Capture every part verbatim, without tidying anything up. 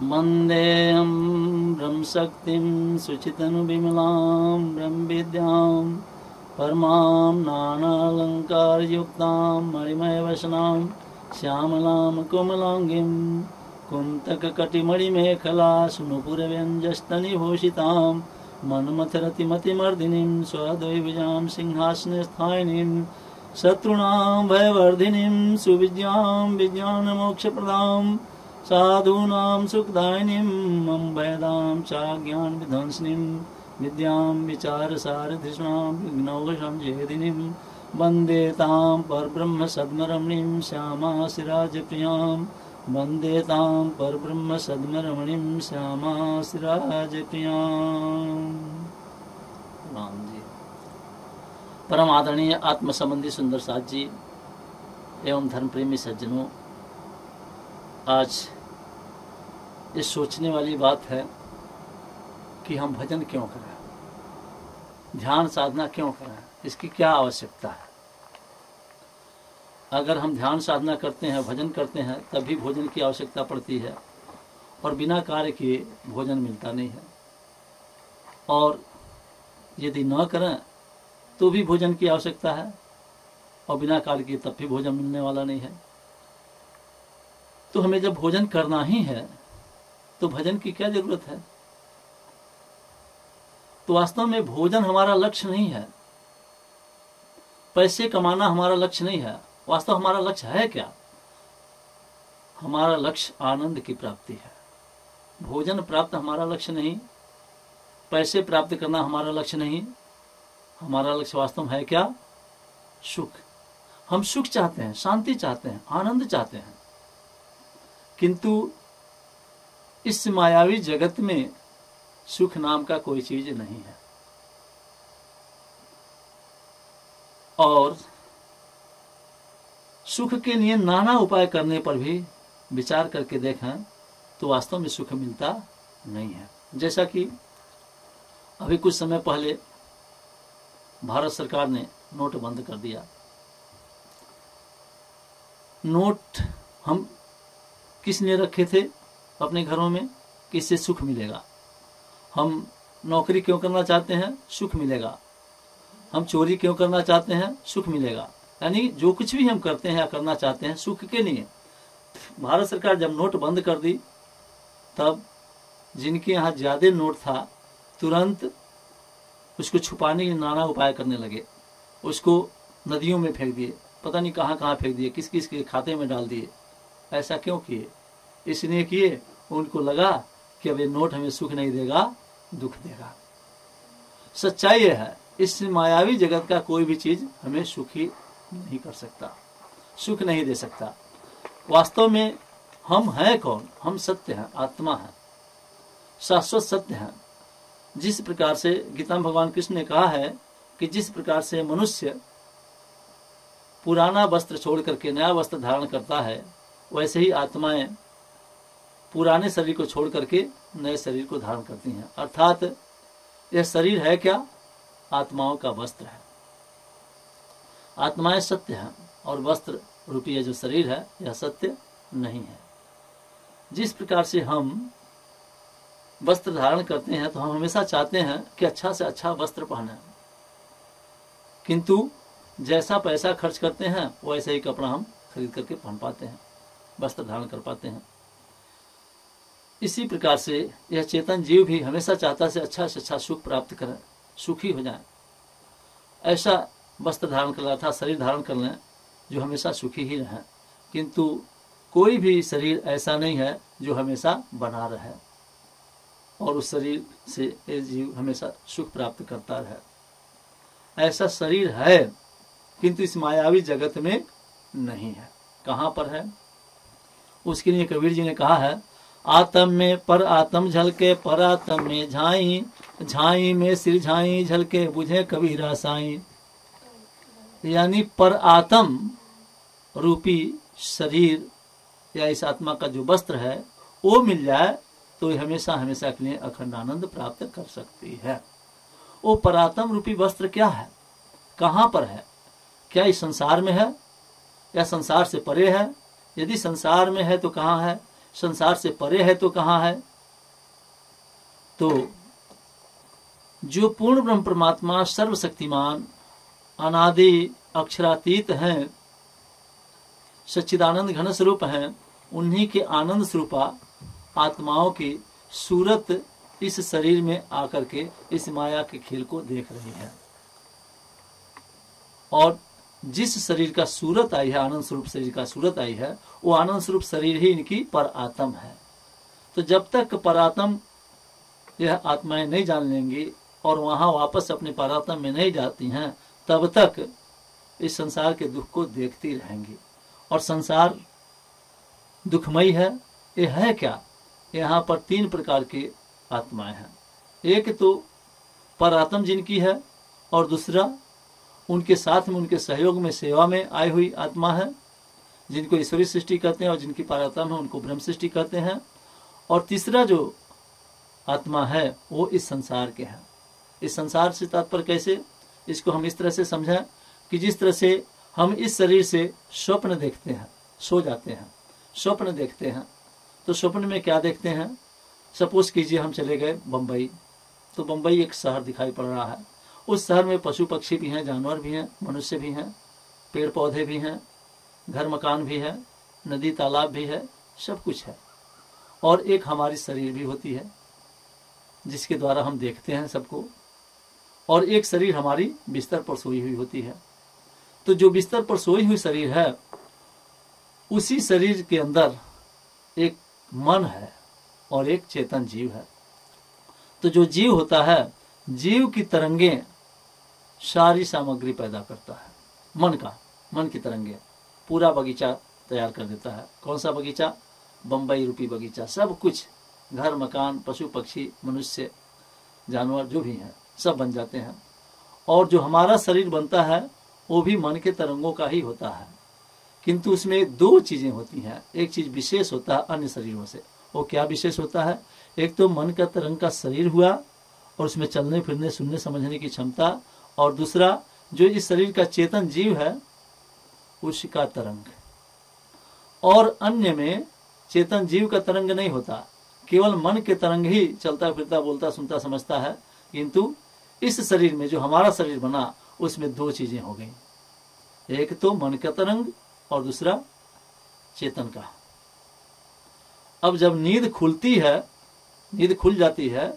वन्देऽहं ब्रह्मशक्तिं शुचितनुविमलां ब्रह्मविद्यां परमां नानालङ्कारयुक्तां मणिमयवसनां श्यामलां कोमलाङ्गीं कुन्तककटिमणिमेखलासुनुपुरव्यञ्जस्तनिभूषितां मन्मथरतिमतिमर्दिनीं स्वद्वैभुजां सिंहासने स्थायिनीं शत्रूणां भयवर्धिनीं सुविद्यां विज्ञानमोक्षप्रदां साधूनां सुखदायिनीं मम भयदां चाज्ञानविध्वंसिनीं विद्यां विचारसारधृष्णां विघ्नौघसंवेदिनीं वन्दे तां परब्रह्मसद्मरमणीं श्यामाशिराजप्रियां वन्दे तां परब्रह्मसद्मरमणीं श्यामाशिराजप्रियां। राम जी। परम आदरणीय आत्म संबंधी सुंदर साथ जी एवं धर्म प्रेमी सज्जनों, आज ये सोचने वाली बात है कि हम भजन क्यों करें, ध्यान साधना क्यों करें, इसकी क्या आवश्यकता है। अगर हम ध्यान साधना करते हैं, भजन करते हैं, तभी भोजन की आवश्यकता पड़ती है और बिना कार्य किए भोजन मिलता नहीं है। और यदि न करें तो भी भोजन की आवश्यकता है और बिना कार्य किए तब भी भोजन मिलने वाला नहीं है। तो हमें जब भोजन करना ही है तो भजन की क्या जरूरत है। तो वास्तव में भोजन हमारा लक्ष्य नहीं है, पैसे कमाना हमारा लक्ष्य नहीं है। वास्तव हमारा लक्ष्य है क्या? हमारा लक्ष्य आनंद की प्राप्ति है। भोजन प्राप्त हमारा लक्ष्य नहीं, पैसे प्राप्त करना हमारा लक्ष्य नहीं। हमारा लक्ष्य वास्तव में है क्या? सुख। हम सुख चाहते हैं, शांति चाहते हैं, आनंद चाहते हैं। किंतु इस मायावी जगत में सुख नाम का कोई चीज नहीं है। और सुख के लिए नाना उपाय करने पर भी विचार करके देखें तो वास्तव में सुख मिलता नहीं है। जैसा कि अभी कुछ समय पहले भारत सरकार ने नोट बंद कर दिया। नोट हम किस लिए रखे थे अपने घरों में कि इससे सुख मिलेगा। हम नौकरी क्यों करना चाहते हैं? सुख मिलेगा। हम चोरी क्यों करना चाहते हैं? सुख मिलेगा। यानी जो कुछ भी हम करते हैं या करना चाहते हैं सुख के लिए। भारत सरकार जब नोट बंद कर दी तब जिनके यहाँ ज्यादा नोट था तुरंत उसको छुपाने के नाना उपाय करने लगे। उसको नदियों में फेंक दिए, पता नहीं कहाँ कहाँ फेंक दिए, किस किस के खाते में डाल दिए। ऐसा क्यों किए? इसलिए किए उनको लगा कि अब ये नोट हमें सुख नहीं देगा, दुख देगा। सच्चाई यह है, इस मायावी जगत का कोई भी चीज हमें सुखी नहीं कर सकता, सुख नहीं दे सकता। वास्तव में हम हैं कौन? हम सत्य हैं, आत्मा है, शाश्वत सत्य है। जिस प्रकार से गीता में भगवान कृष्ण ने कहा है कि जिस प्रकार से मनुष्य पुराना वस्त्र छोड़ करके नया वस्त्र धारण करता है, वैसे ही आत्माएं पुराने शरीर को छोड़ करके नए शरीर को धारण करती हैं। अर्थात यह शरीर है क्या? आत्माओं का वस्त्र है। आत्माएं सत्य हैं और वस्त्र रूपी यह जो शरीर है यह सत्य नहीं है। जिस प्रकार से हम वस्त्र धारण करते हैं तो हम हमेशा चाहते हैं कि अच्छा से अच्छा वस्त्र पहने, किंतु जैसा पैसा खर्च करते हैं वैसे ही कपड़ा हम खरीद करके पहन पाते हैं, वस्त्र धारण कर पाते हैं। इसी प्रकार से यह चेतन जीव भी हमेशा चाहता से अच्छा से अच्छा सुख प्राप्त करें, सुखी हो जाए। ऐसा वस्त्र धारण कर लें, शरीर धारण कर लें जो हमेशा सुखी ही रहे। किंतु कोई भी शरीर ऐसा नहीं है जो हमेशा बना रहे और उस शरीर से ये जीव हमेशा सुख प्राप्त करता रहे। ऐसा शरीर है किंतु इस मायावी जगत में नहीं है। कहाँ पर है? उसके लिए कबीर जी ने कहा है, आत्म में पर आत्म झलके, पर आत्म में झाई, झाई में सिर झाई झलके, बुझे कबीरा साई। यानी पर आत्म रूपी शरीर या इस आत्मा का जो वस्त्र है वो मिल जाए तो ये हमेशा हमेशा के लिए अखंड आनंद प्राप्त कर सकती है। वो परात्म रूपी वस्त्र क्या है? कहाँ पर है? क्या इस संसार में है या संसार से परे है? यदि संसार में है तो कहाँ है? संसार से परे है तो कहाँ है? तो जो पूर्ण ब्रह्म परमात्मा सर्वशक्तिमान अनादि अक्षरातीत हैं, सच्चिदानंद घन स्वरूप हैं, उन्हीं के आनंद स्वरूपा आत्माओं की सूरत इस शरीर में आकर के इस माया के खेल को देख रही है। और जिस शरीर का सूरत आई है, आनंद स्वरूप शरीर का सूरत आई है, वो आनंद स्वरूप शरीर ही इनकी पर आत्म है। तो जब तक परात्म यह आत्माएं नहीं जान लेंगी और वहां वापस अपने परात्म में नहीं जाती हैं, तब तक इस संसार के दुख को देखती रहेंगी। और संसार दुखमयी है। ये है क्या? यहाँ पर तीन प्रकार की आत्माएं हैं। एक तो परात्म जिनकी है, और दूसरा उनके साथ में उनके सहयोग में सेवा में आई हुई आत्मा है, जिनको ईश्वरीय सृष्टि कहते हैं, और जिनकी परात्म है उनको ब्रह्म सृष्टि कहते हैं। और तीसरा जो आत्मा है वो इस संसार के हैं। इस संसार से तात्पर्य कैसे? इसको हम इस तरह से समझें कि जिस तरह से हम इस शरीर से स्वप्न देखते हैं, सो जाते हैं, स्वप्न देखते हैं, तो स्वप्न में क्या देखते हैं? सपोज कीजिए हम चले गए बम्बई, तो बम्बई एक शहर दिखाई पड़ रहा है। उस शहर में पशु पक्षी भी हैं, जानवर भी हैं, मनुष्य भी हैं, पेड़ पौधे भी हैं, घर मकान भी है, नदी तालाब भी है, सब कुछ है। और एक हमारी शरीर भी होती है जिसके द्वारा हम देखते हैं सबको। और एक शरीर हमारी बिस्तर पर सोई हुई होती है। तो जो बिस्तर पर सोई हुई शरीर है, उसी शरीर के अंदर एक मन है और एक चेतन जीव है। तो जो जीव होता है, जीव की तरंगें सारी सामग्री पैदा करता है। मन का मन की तरंगें पूरा बगीचा तैयार कर देता है। कौन सा बगीचा? बम्बई रूपी बगीचा। सब कुछ, घर मकान, पशु पक्षी, मनुष्य, जानवर जो भी हैं, सब बन जाते हैं। और जो हमारा शरीर बनता है वो भी मन के तरंगों का ही होता है, किंतु उसमें दो चीजें होती हैं। एक चीज विशेष होता है अन्य शरीरों से। वो क्या विशेष होता है? एक तो मन का तरंग का शरीर हुआ और उसमें चलने फिरने, सुनने समझने की क्षमता, और दूसरा जो इस शरीर का चेतन जीव है उसका तरंग। और अन्य में चेतन जीव का तरंग नहीं होता, केवल मन के तरंग ही चलता फिरता, बोलता, सुनता, समझता है। किंतु इस शरीर में जो हमारा शरीर बना, उसमें दो चीजें हो गई, एक तो मन का तरंग और दूसरा चेतन का। अब जब नींद खुलती है, नींद खुल जाती है,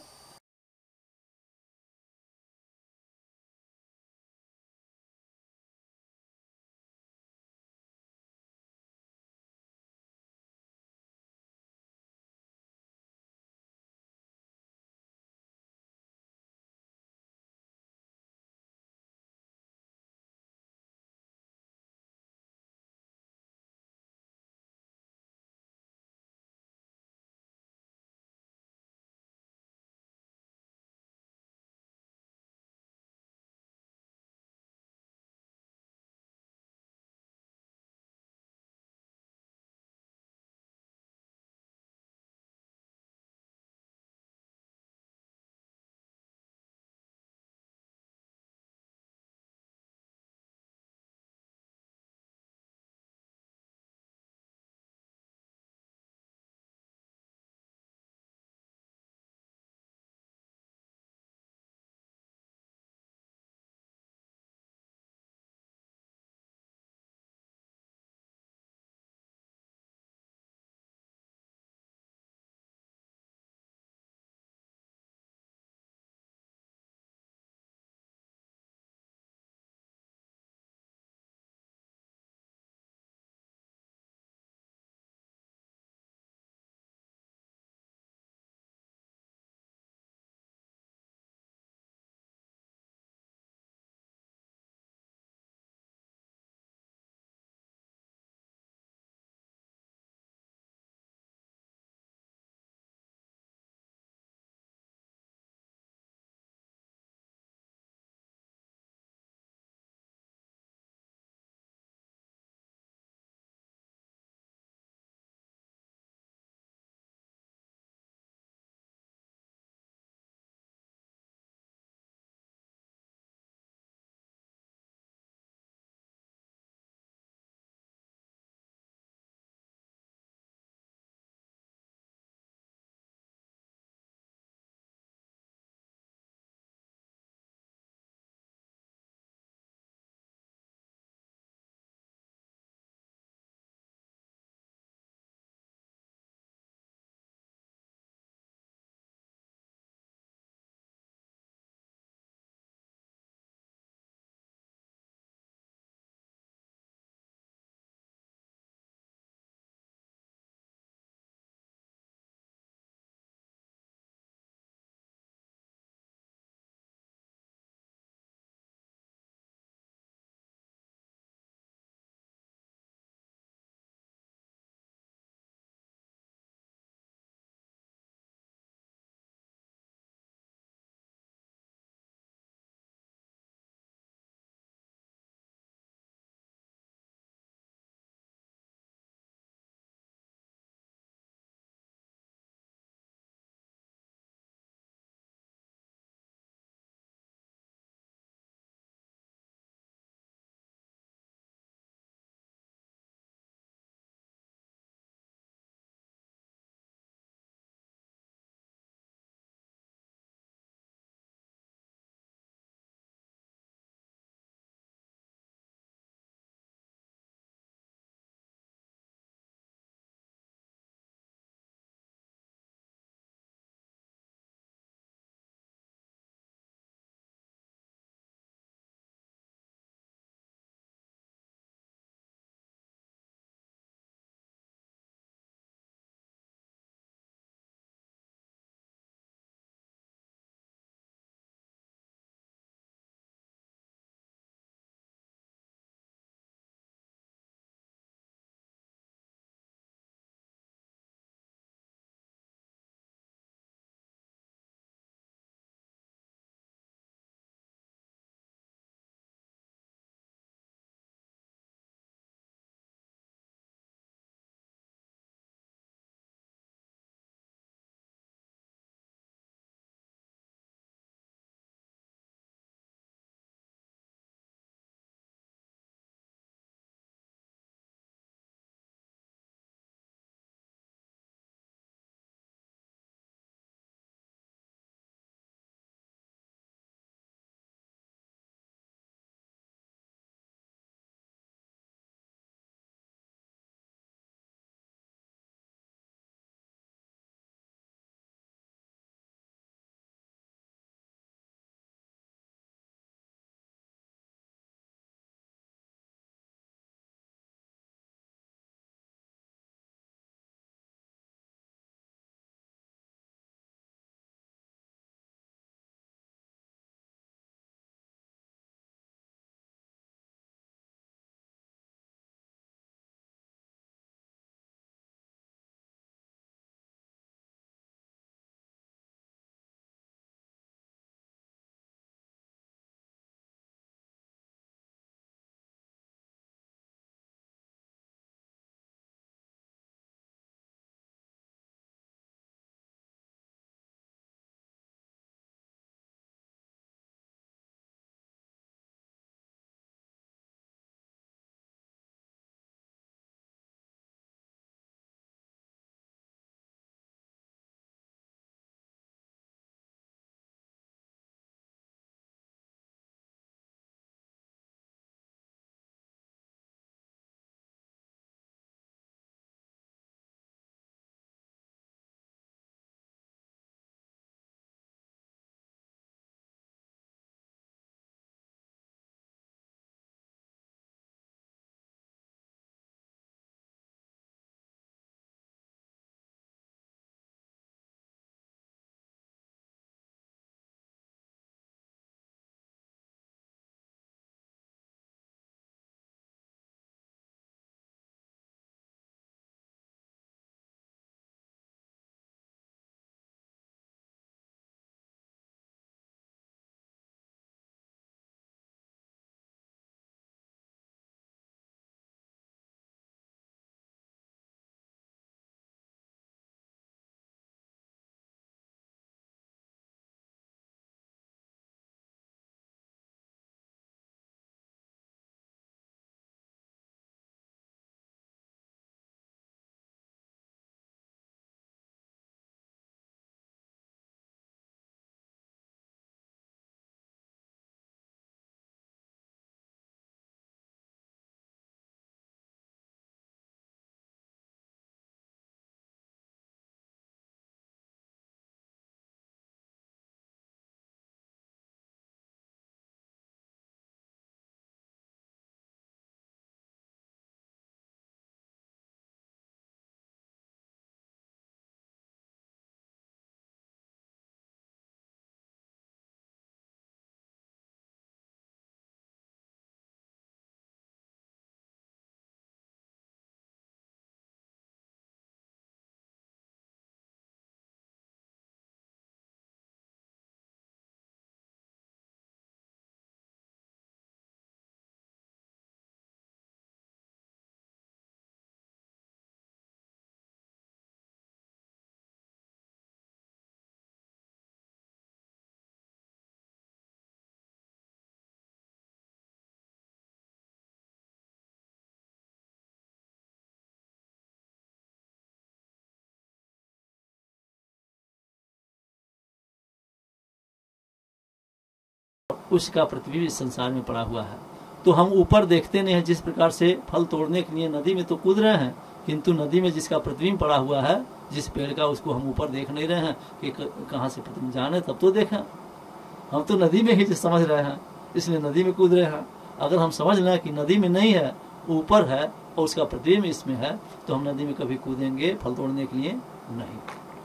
उसका प्रतिबिंब इस संसार में पड़ा हुआ है। तो हम ऊपर देखते नहीं हैं, जिस प्रकार से फल तोड़ने के लिए नदी में तो कूद रहे हैं, किंतु नदी में जिसका प्रतिबिंब पड़ा हुआ है, जिस पेड़ का, उसको हम ऊपर देख नहीं रहे हैं कि कहाँ से प्रतिबिंब जाने तब तो देखें। हम तो नदी में ही समझ रहे हैं, इसलिए नदी में कूद रहे हैं। अगर हम समझ लें कि नदी में नहीं है, ऊपर है और उसका प्रतिबिंब इसमें है, तो हम नदी में कभी कूदेंगे फल तोड़ने के लिए नहीं।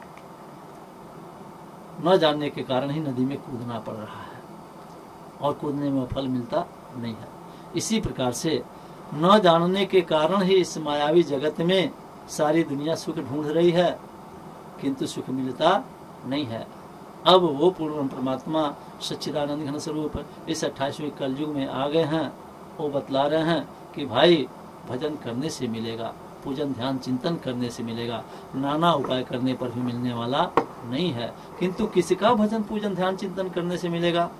न जानने के कारण ही नदी में कूदना पड़ रहा है और कूदने में फल मिलता नहीं है। इसी प्रकार से न जानने के कारण ही इस मायावी जगत में सारी दुनिया सुख ढूंढ रही है, किंतु सुख मिलता नहीं है। अब वो पूर्ण परमात्मा सच्चिदानंद घन स्वरूप इस अट्ठाईसवें कलयुग में आ गए हैं। वो बतला रहे हैं कि भाई भजन करने से मिलेगा, पूजन ध्यान चिंतन करने से मिलेगा, नाना उपाय करने पर भी मिलने वाला नहीं है। किंतु किसका भजन पूजन ध्यान चिंतन करने से मिलेगा?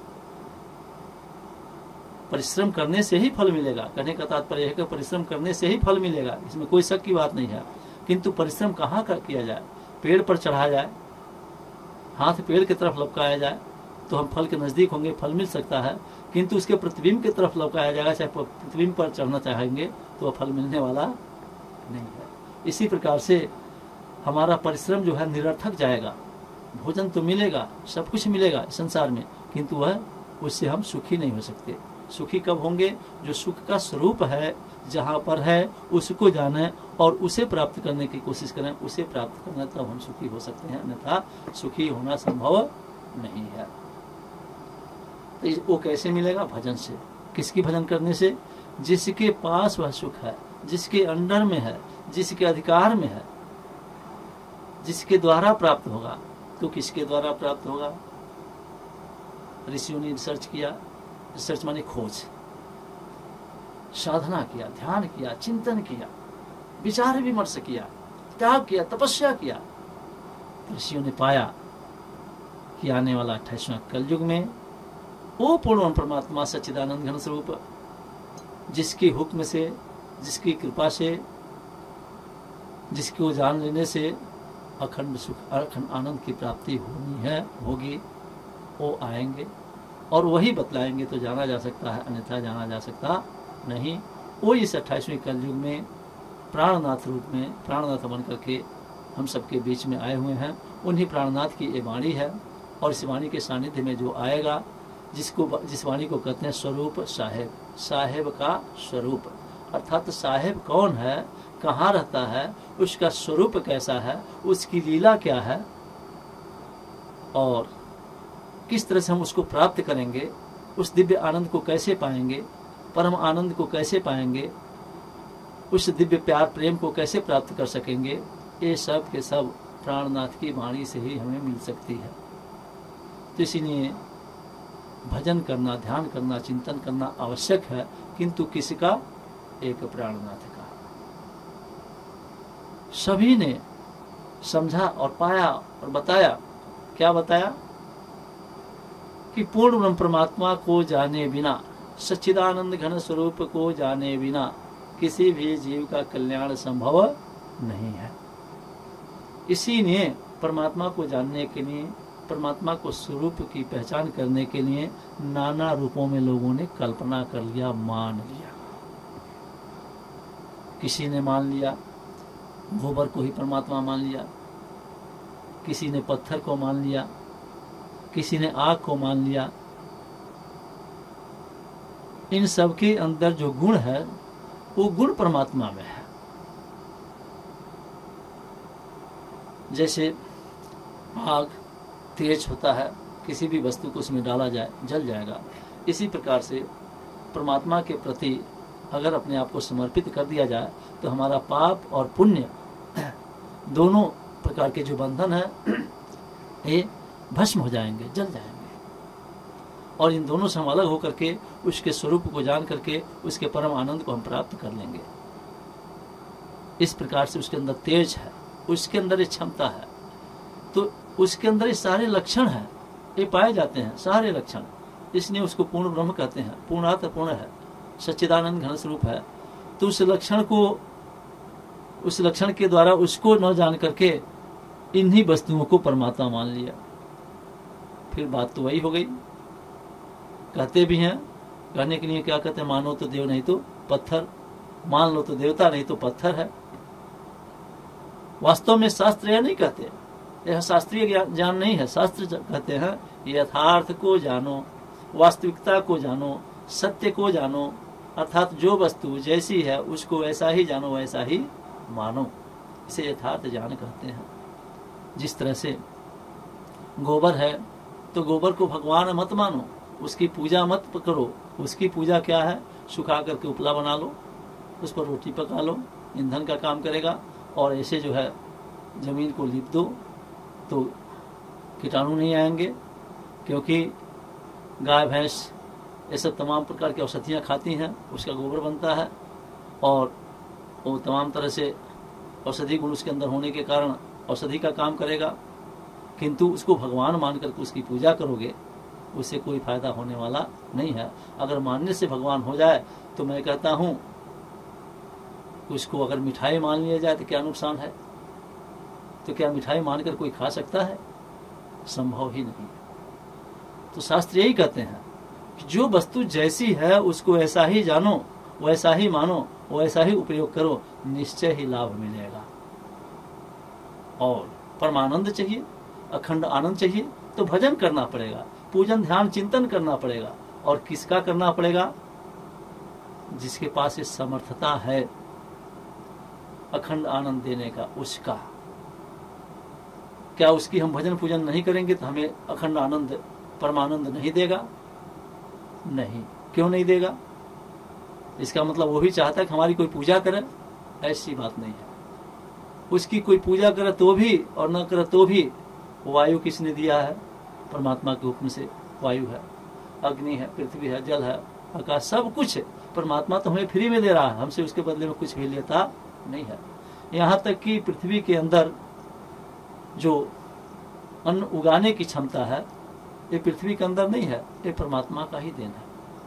परिश्रम करने से ही फल मिलेगा। कहने का तात्पर्य है कि परिश्रम करने से ही फल मिलेगा, इसमें कोई शक की बात नहीं है। किंतु परिश्रम कहाँ कर किया जाए? पेड़ पर चढ़ाया जाए, हाथ पेड़ की तरफ लपकाया जाए तो हम फल के नजदीक होंगे, फल मिल सकता है। किंतु उसके प्रतिबिंब की तरफ लपकाया जाएगा, चाहे प्रतिबिंब पर चढ़ना चाहेंगे तो वह फल मिलने वाला नहीं है। इसी प्रकार से हमारा परिश्रम जो है निरर्थक जाएगा। भोजन तो मिलेगा, सब कुछ मिलेगा संसार में, किंतु वह उससे हम सुखी नहीं हो सकते। सुखी कब होंगे? जो सुख का स्वरूप है, जहाँ पर है उसको जाने और उसे प्राप्त करने की कोशिश करें, उसे प्राप्त करना तब हम सुखी हो सकते हैं, अन्यथा सुखी होना संभव नहीं है। तो वो कैसे मिलेगा? भजन से। किसकी भजन करने से? जिसके पास वह सुख है, जिसके अंडर में है, जिसके अधिकार में है, जिसके द्वारा प्राप्त होगा। तो किसके द्वारा प्राप्त होगा? ऋषियों ने रिसर्च किया, रिसर्च माने खोज, साधना किया, ध्यान किया, चिंतन किया, विचार विमर्श किया, त्याग किया, तपस्या किया। ऋषियों ने पाया कि आने वाला अट्ठाईसवां कलयुग में वो पूर्ण परमात्मा सच्चिदानंद घन स्वरूप, जिसके हुक्म से, जिसकी कृपा से, जिसको जान लेने से अखंड सुख, अखंड आनंद की प्राप्ति होनी है, होगी। वो आएंगे और वही बतलाएंगे तो जाना जा सकता है, अन्यथा जाना जा सकता नहीं। वो इस अट्ठाईसवें कलयुग में प्राणनाथ रूप में प्राणनाथ बन करके हम सबके बीच में आए हुए हैं। उन्हीं प्राणनाथ की ये वाणी है और इस वाणी के सानिध्य में जो आएगा, जिसको जिस वाणी को कहते हैं स्वरूप साहेब, साहेब का स्वरूप, अर्थात साहेब कौन है, कहाँ रहता है, उसका स्वरूप कैसा है, उसकी लीला क्या है और किस तरह से हम उसको प्राप्त करेंगे, उस दिव्य आनंद को कैसे पाएंगे, परम आनंद को कैसे पाएंगे, उस दिव्य प्यार प्रेम को कैसे प्राप्त कर सकेंगे, ये सब के सब प्राणनाथ की वाणी से ही हमें मिल सकती है। तो इसीलिए भजन करना, ध्यान करना, चिंतन करना आवश्यक है, किंतु किसका? एक प्राणनाथ का। सभी ने समझा और पाया और बताया। क्या बताया? कि पूर्ण ब्रह्म परमात्मा को जाने बिना, सच्चिदानंद घन स्वरूप को जाने बिना किसी भी जीव का कल्याण संभव नहीं है। इसीलिए परमात्मा को जानने के लिए, परमात्मा को स्वरूप की पहचान करने के लिए नाना रूपों में लोगों ने कल्पना कर लिया, मान लिया। किसी ने मान लिया गोबर को ही परमात्मा मान लिया, किसी ने पत्थर को मान लिया, किसी ने आग को मान लिया। इन सब के अंदर जो गुण है वो गुण परमात्मा में है। जैसे आग तेज होता है, किसी भी वस्तु को उसमें डाला जाए जल जाएगा। इसी प्रकार से परमात्मा के प्रति अगर अपने आप को समर्पित कर दिया जाए तो हमारा पाप और पुण्य दोनों प्रकार के जो बंधन है ये भस्म हो जाएंगे, जल जाएंगे। और इन दोनों से हम अलग होकर के उसके स्वरूप को जान करके उसके परम आनंद को हम प्राप्त कर लेंगे। इस प्रकार से उसके अंदर तेज है, उसके अंदर ये क्षमता है, तो उसके अंदर ये सारे लक्षण हैं, ये पाए जाते हैं सारे लक्षण। इसलिए उसको पूर्ण ब्रह्म कहते हैं। पूर्णात पूर्ण है, सच्चिदानंद घन स्वरूप है। तो उस लक्षण को, उस लक्षण के द्वारा उसको न जान करके इन्हीं वस्तुओं को परमात्मा मान लिया। फिर बात तो वही हो गई कहते भी हैं, कहने के लिए क्या कहते हैं, मानो तो देव नहीं तो पत्थर, मान लो तो देवता नहीं तो पत्थर है। वास्तव में शास्त्र यह नहीं कहते, यह शास्त्रीय ज्ञान नहीं है। शास्त्र कहते हैं यथार्थ को जानो, वास्तविकता को जानो, सत्य को जानो, अर्थात जो वस्तु जैसी है उसको ऐसा ही जानो, वैसा ही मानो। इसे यथार्थ ज्ञान कहते हैं। जिस तरह से गोबर है तो गोबर को भगवान मत मानो, उसकी पूजा मत करो। उसकी पूजा क्या है, सुखा करके उपला बना लो, उस पर रोटी पका लो, ईंधन का काम करेगा। और ऐसे जो है जमीन को लीप दो तो कीटाणु नहीं आएंगे, क्योंकि गाय भैंस ये सब तमाम प्रकार की औषधियाँ खाती हैं, उसका गोबर बनता है और वो तमाम तरह से औषधि गुण उसके अंदर होने के कारण औषधि का काम करेगा। किंतु उसको भगवान मान करके उसकी पूजा करोगे, उससे कोई फायदा होने वाला नहीं है। अगर मानने से भगवान हो जाए तो मैं कहता हूँ उसको अगर मिठाई मान लिया जाए तो क्या नुकसान है? तो क्या मिठाई मानकर कोई खा सकता है? संभव ही नहीं। तो शास्त्र यही कहते हैं कि जो वस्तु जैसी है उसको ऐसा ही जानो, वैसा ही मानो, वैसा ही उपयोग करो, निश्चय ही लाभ मिलेगा। और परमानंद चाहिए, अखंड आनंद चाहिए तो भजन करना पड़ेगा, पूजन ध्यान चिंतन करना पड़ेगा। और किसका करना पड़ेगा? जिसके पास ये समर्थता है अखंड आनंद देने का, उसका। क्या उसकी हम भजन पूजन नहीं करेंगे तो हमें अखंड आनंद परमानंद नहीं देगा? नहीं। क्यों नहीं देगा? इसका मतलब वो भी चाहता है कि हमारी कोई पूजा करे? ऐसी बात नहीं है। उसकी कोई पूजा करे तो भी और न करे तो भी। वायु किसने दिया है? परमात्मा के हुक्म से वायु है, अग्नि है, पृथ्वी है, जल है, आकाश, सब कुछ है। परमात्मा तो हमें फ्री में दे रहा है, हमसे उसके बदले में कुछ भी लेता नहीं है। यहाँ तक कि पृथ्वी के अंदर जो अन्न उगाने की क्षमता है ये पृथ्वी के अंदर नहीं है, ये परमात्मा का ही देन है।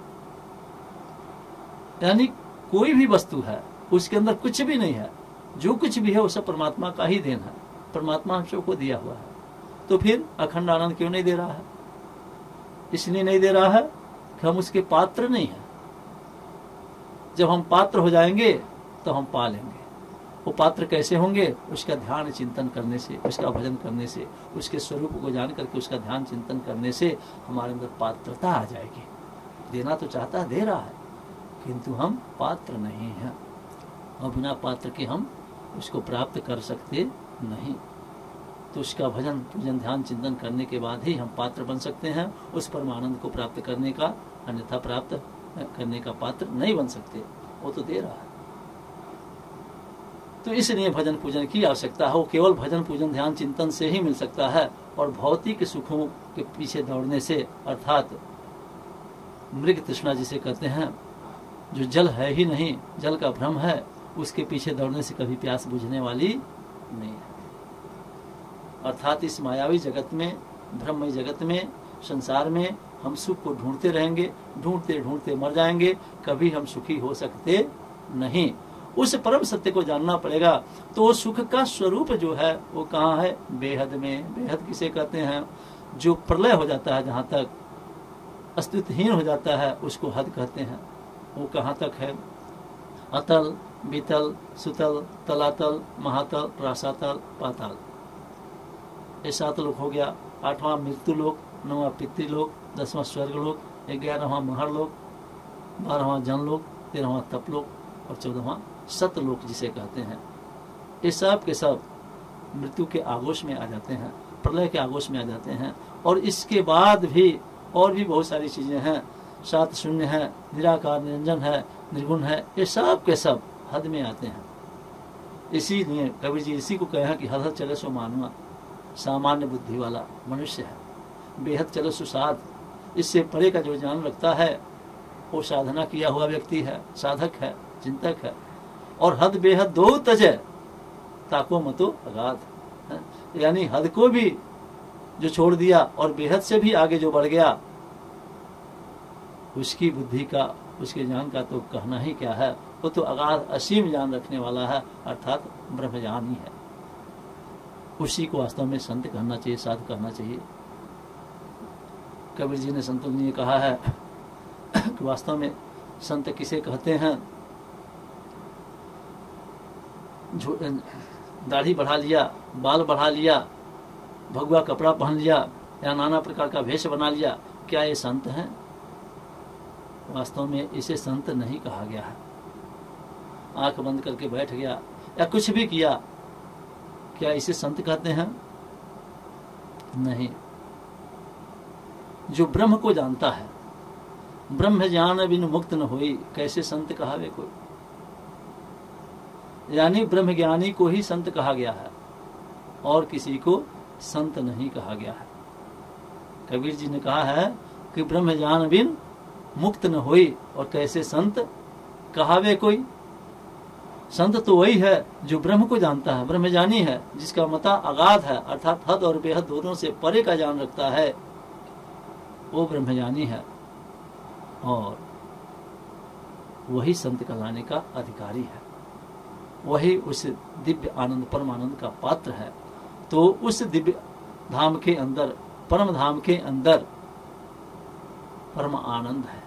यानी कोई भी वस्तु है उसके अंदर कुछ भी नहीं है, जो कुछ भी है वो सब परमात्मा का ही देन है, परमात्मा हम सबको दिया हुआ है। तो फिर अखंड आनंद क्यों नहीं दे रहा है? इसलिए नहीं दे रहा है कि हम उसके पात्र नहीं है। जब हम पात्र हो जाएंगे तो हम पा लेंगे। वो पात्र कैसे होंगे? उसका ध्यान चिंतन करने से, उसका भजन करने से, उसके स्वरूप को जान करके उसका ध्यान चिंतन करने से हमारे अंदर पात्रता आ जाएगी। देना तो चाहता है, दे रहा है, किंतु हम पात्र नहीं हैं और बिना पात्र के हम उसको प्राप्त कर सकते नहीं। तो उसका भजन पूजन ध्यान चिंतन करने के बाद ही हम पात्र बन सकते हैं उस परमानंद को प्राप्त करने का, अन्यथा प्राप्त करने का पात्र नहीं बन सकते। वो तो दे रहा है। तो इसलिए भजन पूजन की आवश्यकता है। वो केवल भजन पूजन ध्यान चिंतन से ही मिल सकता है। और भौतिक सुखों के पीछे दौड़ने से, अर्थात मृग तृष्णा जिसे कहते हैं, जो जल है ही नहीं, जल का भ्रम है, उसके पीछे दौड़ने से कभी प्यास बुझने वाली नहीं है। अर्थात इस मायावी जगत में, ब्रह्ममय जगत में, संसार में हम सुख को ढूंढते रहेंगे, ढूंढते ढूंढते मर जाएंगे, कभी हम सुखी हो सकते नहीं। उस परम सत्य को जानना पड़ेगा। तो सुख का स्वरूप जो है वो कहाँ है? बेहद में। बेहद किसे कहते हैं? जो प्रलय हो जाता है, जहाँ तक अस्तित्वहीन हो जाता है, उसको हद कहते हैं। वो कहाँ तक है? अतल, बीतल, सुतल, तलातल, महातल, रासातल, पाताल। ये सात लोक हो गया। आठवां मृत्यु लोक, नौवां पितृलोक, दसवां स्वर्ग लोक, ग्यारहवां महर लोक, बारहवां जनलोक, तेरहवां तपलोक और चौदहवां सतलोक जिसे कहते हैं। ये सब के सब मृत्यु के आगोश में आ जाते हैं, प्रलय के आगोश में आ जाते हैं। और इसके बाद भी और भी बहुत सारी चीजें हैं। सात शून्य है, निराकार निरंजन है, निर्गुण है, ये सब के सब हद में आते हैं। इसीलिए कबीर जी इसी को कहे हैं कि हद हद चले सो मानवा, सामान्य बुद्धि वाला मनुष्य है। बेहद चलो सुसाध, इससे परे का जो ज्ञान रखता है वो साधना किया हुआ व्यक्ति है, साधक है, चिंतक है। और हद बेहद दो तजे ताको मतो अगाध, यानी हद को भी जो छोड़ दिया और बेहद से भी आगे जो बढ़ गया, उसकी बुद्धि का, उसके ज्ञान का तो कहना ही क्या है। वो तो अगाध असीम ज्ञान रखने वाला है, अर्थात ब्रह्मज्ञान ही है। उसी को वास्तव में संत कहना चाहिए, साध कहना चाहिए। कबीर जी ने संतों ने कहा है कि वास्तव में संत किसे कहते हैं। दाढ़ी बढ़ा लिया, बाल बढ़ा लिया, भगवा कपड़ा पहन लिया या नाना प्रकार का वेश बना लिया, क्या ये संत हैं? वास्तव में इसे संत नहीं कहा गया है। आंख बंद करके बैठ गया या कुछ भी किया, क्या इसे संत कहते हैं? नहीं। जो ब्रह्म को जानता है, ब्रह्म ज्ञान बिन मुक्त न होई, कैसे संत कहावे कोई। यानी ब्रह्म ज्ञानी को ही संत कहा गया है और किसी को संत नहीं कहा गया है। कबीर जी ने कहा है कि ब्रह्म ज्ञान बिन मुक्त न होई, और कैसे संत कहावे कोई। संत तो वही है जो ब्रह्म को जानता है, ब्रह्मज्ञानी है, जिसका मता अगाध है, अर्थात हद और बेहद दोनों से परे का ज्ञान रखता है, वो ब्रह्मज्ञानी है और वही संत कहलाने का अधिकारी है, वही उस दिव्य आनंद परम आनंद का पात्र है। तो उस दिव्य धाम के अंदर, परम धाम के अंदर परम आनंद है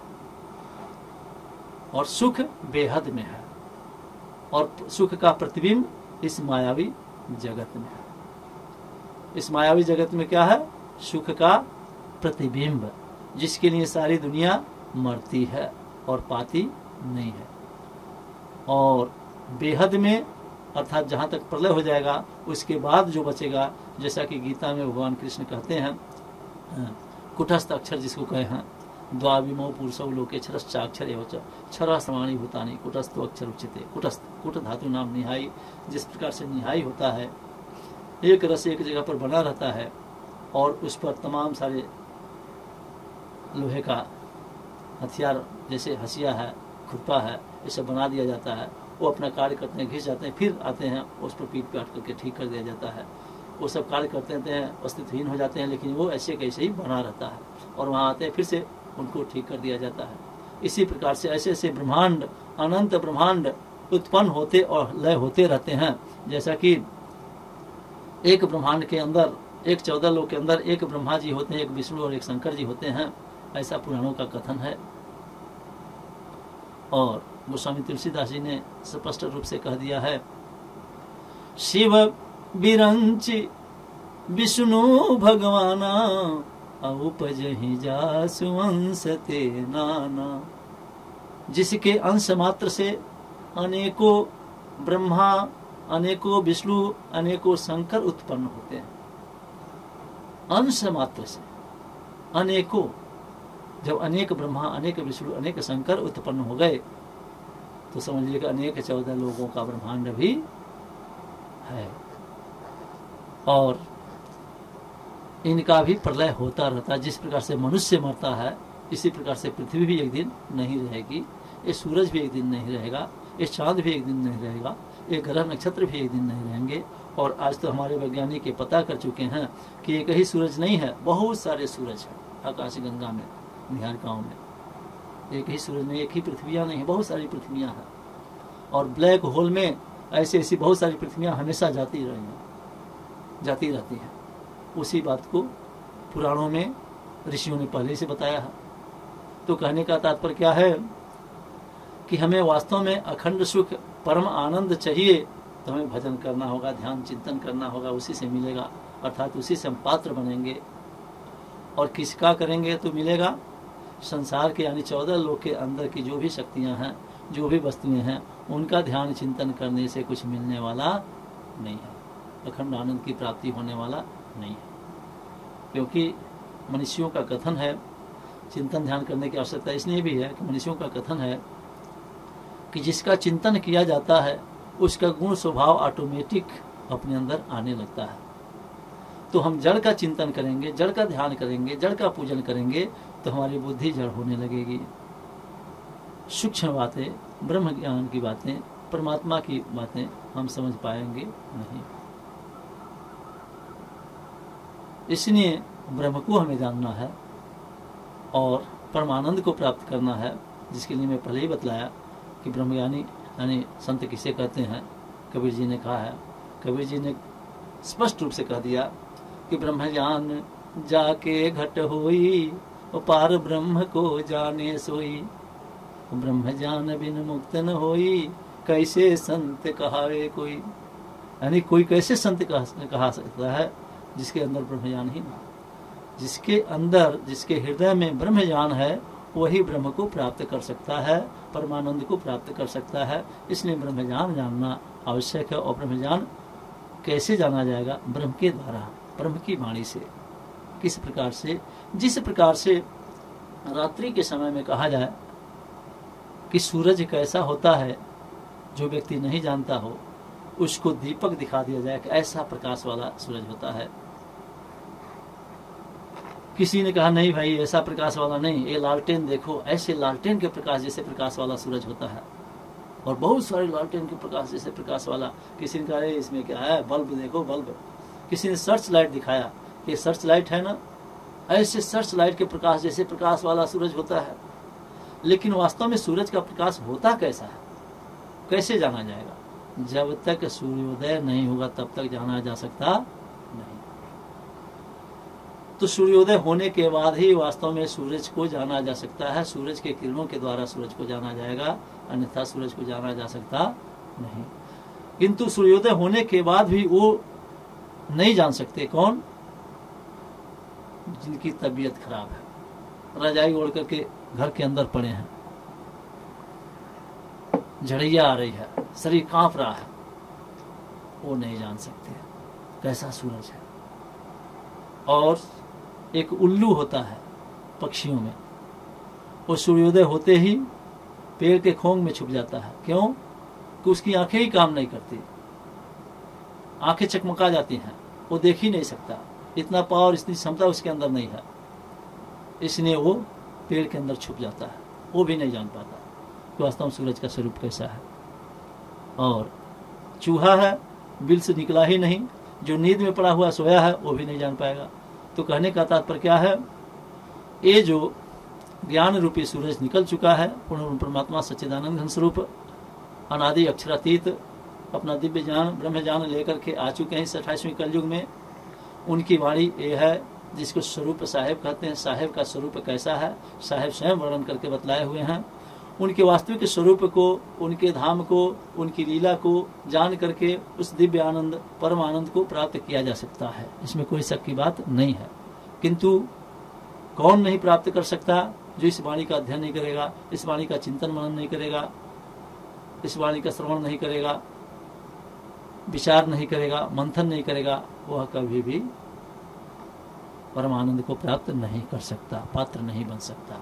और सुख बेहद में है, और सुख का प्रतिबिंब इस मायावी जगत में है। इस मायावी जगत में क्या है? सुख का प्रतिबिंब, जिसके लिए सारी दुनिया मरती है और पाती नहीं है। और बेहद में अर्थात जहाँ तक प्रलय हो जाएगा उसके बाद जो बचेगा, जैसा कि गीता में भगवान कृष्ण कहते हैं, कुटस्थ अक्षर जिसको कहे हैं, द्वाविमो पुरुषौ लोके क्षरश्चाक्षर एवं क्षरा समानी भूतानि कुटस्थो अक्षर उच्यते। कुटस्थ, कुट धातु नाम निहाई, जिस प्रकार से निहाई होता है, एक रस एक जगह पर बना रहता है और उस पर तमाम सारे लोहे का हथियार, जैसे हसिया है, खुरपा है, इसे बना दिया जाता है। वो अपना कार्य करते हैं, घिस जाते हैं, फिर आते हैं, उस पर पीट पाट करके ठीक कर दिया जाता है। वो सब कार्य करते रहते हैं, अस्तित्वहीन हो जाते हैं, लेकिन वो ऐसे कैसे ही बना रहता है और वहाँ आते हैं, फिर से उनको ठीक कर दिया जाता है। इसी प्रकार से ऐसे ऐसे ब्रह्मांड, अनंत ब्रह्मांड उत्पन्न होते और लय होते रहते हैं। जैसा कि एक ब्रह्मांड के अंदर, एक चौदह लोक के अंदर एक ब्रह्मा जी होते हैं, एक विष्णु और एक शंकर जी होते हैं, ऐसा पुराणों का कथन है। और गोस्वामी तुलसीदास जी ने स्पष्ट रूप से कह दिया है, शिव बिरंचि विष्णु भगवाना उपजहि जासु अंश ते नाना। जिसके अंश मात्र से अनेकों ब्रह्मा, अनेकों विष्णु, अनेकों शंकर उत्पन्न होते हैं। अंश मात्र से अनेकों, जब अनेक ब्रह्मा, अनेक विष्णु, अनेक शंकर उत्पन्न हो गए तो समझिए कि अनेक चौदह लोगों का ब्रह्मांड भी है और इनका भी प्रलय होता रहता है। जिस प्रकार से मनुष्य मरता है, इसी प्रकार से पृथ्वी भी एक दिन नहीं रहेगी, ये सूरज भी एक दिन नहीं रहेगा, ये चांद भी एक दिन नहीं रहेगा, ये ग्रह नक्षत्र भी एक दिन नहीं रहेंगे। और आज तो हमारे वैज्ञानिक ये पता कर चुके हैं कि एक ही सूरज नहीं है, बहुत सारे सूरज हैं आकाश गंगा में, निहारिकाओं में। एक ही सूरज नहीं, एक ही पृथ्वियाँ नहीं है, बहुत सारी पृथ्वियाँ हैं। और ब्लैक होल में ऐसी ऐसी बहुत सारी पृथ्वियाँ हमेशा जाती रही हैं, जाती रहती हैं। उसी बात को पुराणों में ऋषियों ने पहले से बताया है। तो कहने का तात्पर्य क्या है कि हमें वास्तव में अखंड सुख, परम आनंद चाहिए तो हमें भजन करना होगा, ध्यान चिंतन करना होगा, उसी से मिलेगा, अर्थात उसी से हम पात्र बनेंगे। और किसका करेंगे तो मिलेगा? संसार के यानी चौदह लोक के अंदर की जो भी शक्तियां हैं, जो भी वस्तुएं हैं, उनका ध्यान चिंतन करने से कुछ मिलने वाला नहीं है, अखंड आनंद की प्राप्ति होने वाला नहीं है। क्योंकि मनुष्यों का कथन है, चिंतन ध्यान करने की आवश्यकता इसलिए भी है कि मनुष्यों का कथन है कि जिसका चिंतन किया जाता है उसका गुण स्वभाव ऑटोमेटिक अपने अंदर आने लगता है। तो हम जड़ का चिंतन करेंगे, जड़ का ध्यान करेंगे, जड़ का पूजन करेंगे तो हमारी बुद्धि जड़ होने लगेगी। सूक्ष्म बातें, ब्रह्म ज्ञान की बातें, परमात्मा की बातें हम समझ पाएंगे नहीं। इसलिए ब्रह्म को हमें जानना है और परमानंद को प्राप्त करना है, जिसके लिए मैं पहले ही बतलाया कि ब्रह्मज्ञानी यानी संत किसे कहते हैं। कबीर जी ने कहा है, कबीर जी ने स्पष्ट रूप से कह दिया कि ब्रह्म ज्ञान जाके घट होई पार ब्रह्म को जाने सोई, ब्रह्म जान बिन मुक्त न होई, कैसे संत कहावे कोई। यानी कोई कैसे संत कहा, कहा सकता है जिसके अंदर ब्रह्म ज्ञान ही ना। जिसके अंदर, जिसके हृदय में ब्रह्म ज्ञान है, वही ब्रह्म को प्राप्त कर सकता है, परमानंद को प्राप्त कर सकता है। इसलिए ब्रह्म ज्ञान जानना आवश्यक है। और ब्रह्म ज्ञान कैसे जाना जाएगा? ब्रह्म के द्वारा, ब्रह्म की वाणी से। किस प्रकार से? जिस प्रकार से रात्रि के समय में कहा जाए कि सूरज कैसा होता है, जो व्यक्ति नहीं जानता हो उसको दीपक दिखा दिया जाए कि ऐसा प्रकाश वाला सूरज होता है। किसी ने कहा नहीं भाई ऐसा प्रकाश वाला नहीं, ये लालटेन देखो, ऐसे लालटेन के प्रकाश जैसे प्रकाश वाला सूरज होता है। और बहुत सारे लालटेन के प्रकाश जैसे प्रकाश वाला। किसी ने कहा इसमें क्या है, बल्ब देखो बल्ब। किसी ने सर्च लाइट दिखाया, ये सर्च लाइट है ना, ऐसे सर्च लाइट के प्रकाश जैसे प्रकाश वाला सूरज होता है। लेकिन वास्तव में सूरज का प्रकाश होता कैसा है, कैसे जाना जाएगा? जब तक सूर्योदय नहीं होगा तब तक जाना जा सकता नहीं। तो सूर्योदय होने के बाद ही वास्तव में सूरज को जाना जा सकता है। सूरज के किरणों के द्वारा सूरज को जाना जाएगा, अन्यथा सूरज को जाना जा सकता नहीं। किंतु सूर्योदय होने के बाद भी वो नहीं जान सकते। कौन? जिनकी तबीयत खराब है, रजाई ओढ़ करके घर के अंदर पड़े हैं, झड़िया आ रही है, शरीर कांप रहा है, वो नहीं जान सकते कैसा सूरज है। और एक उल्लू होता है पक्षियों में, वो सूर्योदय होते ही पेड़ के खोंग में छुप जाता है। क्यों? कि उसकी आंखें ही काम नहीं करती, आंखें चकमका जाती हैं, वो देख ही नहीं सकता, इतना पावर, इतनी क्षमता उसके अंदर नहीं है। इसलिए वो पेड़ के अंदर छुप जाता है, वो भी नहीं जान पाता कि वास्तव में सूरज का स्वरूप कैसा है। और चूहा है, बिल से निकला ही नहीं, जो नींद में पड़ा हुआ सोया है, वो भी नहीं जान पाएगा। तो कहने का तात्पर्य क्या है? ये जो ज्ञान रूपी सूरज निकल चुका है, पूर्ण परमात्मा सच्चिदानंद घन स्वरूप अनादि अक्षरातीत अपना दिव्य ज्ञान ब्रह्म ज्ञान लेकर के आ चुके हैं इस अट्ठाईसवीं कलयुग में। उनकी वाणी ये है जिसको स्वरूप साहेब कहते हैं। साहेब का स्वरूप कैसा है, साहेब स्वयं वर्णन करके बतलाए हुए हैं। उनके वास्तविक स्वरूप को, उनके धाम को, उनकी लीला को जान करके उस दिव्य आनंद, परम आनंद को प्राप्त किया जा सकता है, इसमें कोई शक की बात नहीं है। किंतु कौन नहीं प्राप्त कर सकता? जो इस वाणी का अध्ययन नहीं करेगा, इस वाणी का चिंतन मनन नहीं करेगा, इस वाणी का श्रवण नहीं करेगा, विचार नहीं करेगा, मंथन नहीं करेगा, वह कभी भी परमानंद को प्राप्त नहीं कर सकता, पात्र नहीं बन सकता।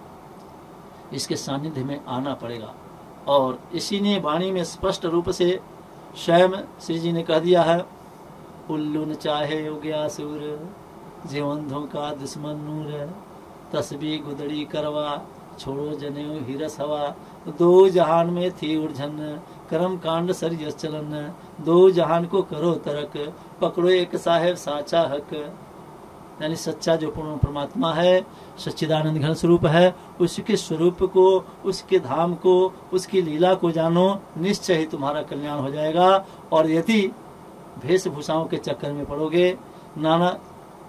इसके सानिध्य में आना पड़ेगा। और इसी ने वाणी में स्पष्ट रूप से स्वयं श्री जी ने कह दिया है, उल्लू न चाहे उग्यासुर, जीवंधों का दुश्मन नूर, तस्बी गुदड़ी करवा, छोड़ो जनेऊ हिरस हवा, दो जहान में थी उलझन, कर्म कांड सरियस चलन, दो जहान को करो तरक, पकड़ो एक साहेब साचा हक। यानी सच्चा जो पूर्ण परमात्मा है, सच्चिदानंद घन स्वरूप है, उसके स्वरूप को, उसके धाम को, उसकी लीला को जानो, निश्चय ही तुम्हारा कल्याण हो जाएगा। और यदि वेशभूषाओं के चक्कर में पड़ोगे, नाना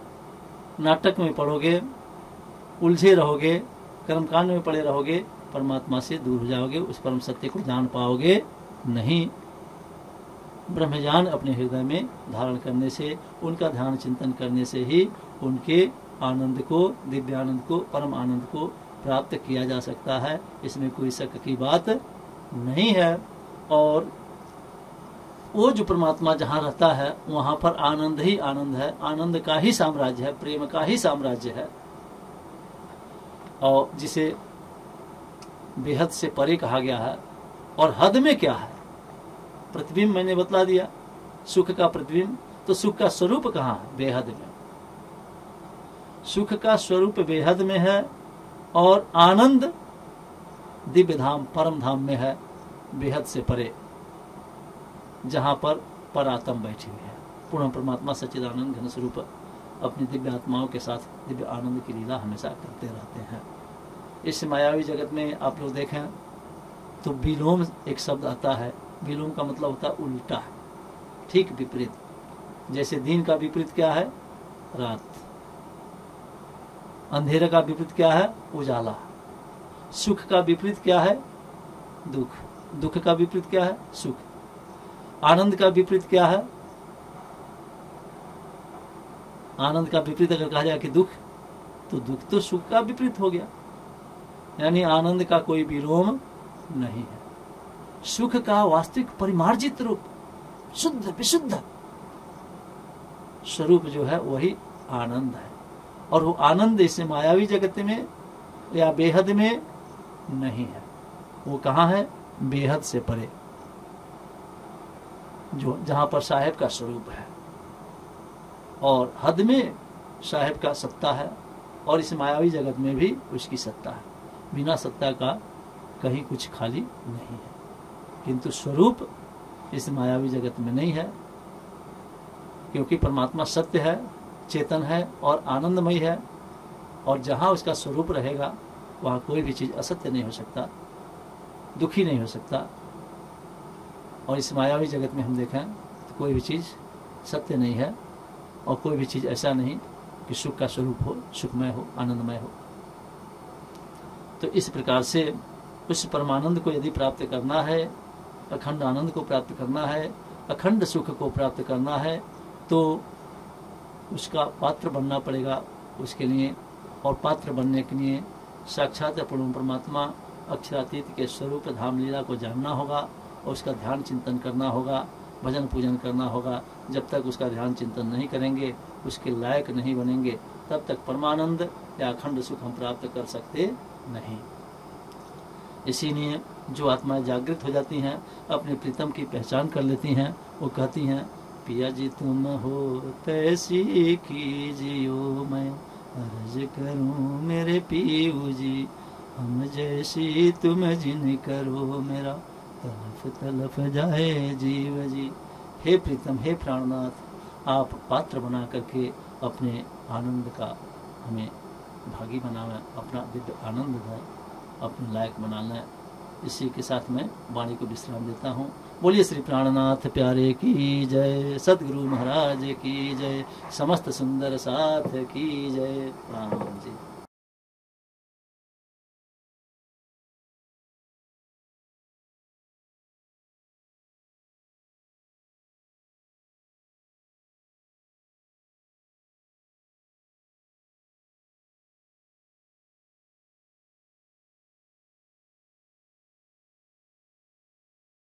नाटक में पड़ोगे, उलझे रहोगे, कर्मकांड में पड़े रहोगे, परमात्मा से दूर हो जाओगे, उस परम सत्य को जान पाओगे नहीं। ब्रह्मज्ञान अपने हृदय में धारण करने से, उनका ध्यान चिंतन करने से ही उनके आनंद को, दिव्य आनंद को, परम आनंद को प्राप्त किया जा सकता है। इसमें कोई शक की बात नहीं है। और वो जो परमात्मा जहाँ रहता है वहाँ पर आनंद ही आनंद है, आनंद का ही साम्राज्य है, प्रेम का ही साम्राज्य है। और जिसे बेहद से परे कहा गया है। और हद में क्या है? प्रतिबिंब मैंने बतला दिया, सुख का प्रतिबिंब। तो सुख का स्वरूप कहाँ है? बेहद में। सुख का स्वरूप बेहद में है और आनंद दिव्य धाम, परम धाम में है, बेहद से परे, जहां पर परात्म बैठी हुई है। पूर्ण परमात्मा सच्चिदानंद घन स्वरूप अपनी दिव्य आत्माओं के साथ दिव्य आनंद की लीला हमेशा करते रहते हैं। इस मायावी जगत में आप लोग देखें तो विलोम एक शब्द आता है। विलोम का मतलब होता है उल्टा, ठीक विपरीत। जैसे दिन का विपरीत क्या है? रात। अंधेरे का विपरीत क्या है? उजाला। सुख का विपरीत क्या है? दुख। दुख का विपरीत क्या है? सुख। आनंद का विपरीत क्या है? आनंद का विपरीत अगर कहा जाए कि दुख, तो दुख तो सुख का विपरीत हो गया। यानी आनंद का कोई विलोम नहीं है। सुख का वास्तविक परिमार्जित रूप, शुद्ध विशुद्ध स्वरूप जो है वही आनंद है। और वो आनंद इस मायावी जगत में या बेहद में नहीं है। वो कहाँ है? बेहद से परे, जो जहां पर साहेब का स्वरूप है और हद में साहेब का सत्ता है, और इस मायावी जगत में भी उसकी सत्ता है। बिना सत्ता का कहीं कुछ खाली नहीं है। किंतु स्वरूप इस मायावी जगत में नहीं है, क्योंकि परमात्मा सत्य है, चेतन है और आनंदमय है। और जहाँ उसका स्वरूप रहेगा वहाँ कोई भी चीज़ असत्य नहीं हो सकता, दुखी नहीं हो सकता। और इस मायावी जगत में हम देखें तो कोई भी चीज़ सत्य नहीं है, और कोई भी चीज़ ऐसा नहीं कि सुख का स्वरूप हो, सुखमय हो, आनंदमय हो। तो इस प्रकार से उस परमानंद को यदि प्राप्त करना है, अखंड आनंद को प्राप्त करना है, अखंड सुख को प्राप्त करना है, तो उसका पात्र बनना पड़ेगा उसके लिए। और पात्र बनने के लिए साक्षात पूर्ण परमात्मा अक्षरातीत के स्वरूप धाम लीला को जानना होगा, और उसका ध्यान चिंतन करना होगा, भजन पूजन करना होगा। जब तक उसका ध्यान चिंतन नहीं करेंगे, उसके लायक नहीं बनेंगे, तब तक परमानंद या अखंड सुख हम प्राप्त कर सकते नहीं। इसीलिए जो आत्माएं जागृत हो जाती हैं, अपने प्रीतम की पहचान कर लेती हैं, वो कहती हैं, पिया जी तुम हो तैसी कीजियो, मैं अर्ज करूं मेरे पीऊ जी, हम जैसी तुम जिन करो, मेरा तलफ तलफ जाए जीव जी। हे प्रीतम, हे प्राणनाथ, आप पात्र बना करके अपने आनंद का हमें भागी बनावें, अपना दिव्य आनंद दें, अपने लायक बना लें। इसी के साथ मैं वाणी को विश्राम देता हूँ। बोलिए श्री प्राणनाथ प्यारे की जय, सदगुरु महाराज की जय, समस्त सुंदर साथ की जय। राम जी।